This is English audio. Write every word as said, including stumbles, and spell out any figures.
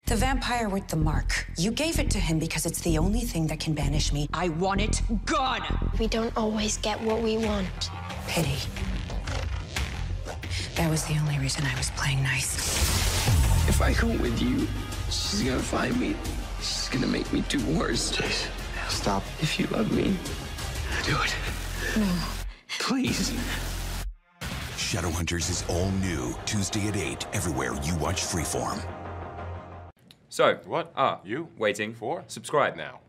The vampire with the mark. You gave it to him because it's the only thing that can banish me. I want it gone! We don't always get what we want. Pity. That was the only reason I was playing nice. If I go with you, she's gonna find me. She's gonna make me do worse. Please, stop. If you love me, do it. No. Please. Shadowhunters is all new, Tuesday at eight, everywhere you watch Freeform. So, What? ah, You? waiting For? subscribe now.